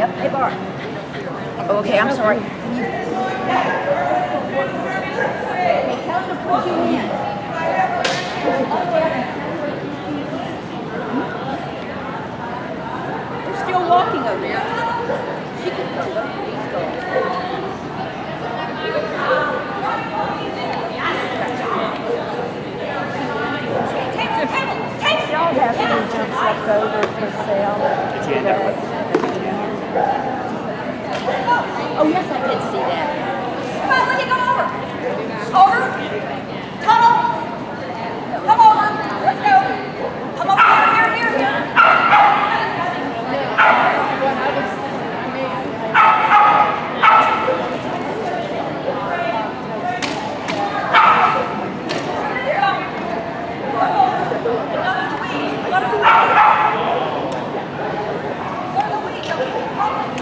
Yep. Hey, Bart. Oh, okay, I'm sorry. Hey, tell them to put you in. They're still walking over there. She can throw them. Please go. Y'all have any jumps left over for sale? Did you end up with? Oh, yes, I did see that. Come on, let me go over. Over. Come on. Come over. Let's go. Come over here. Another week.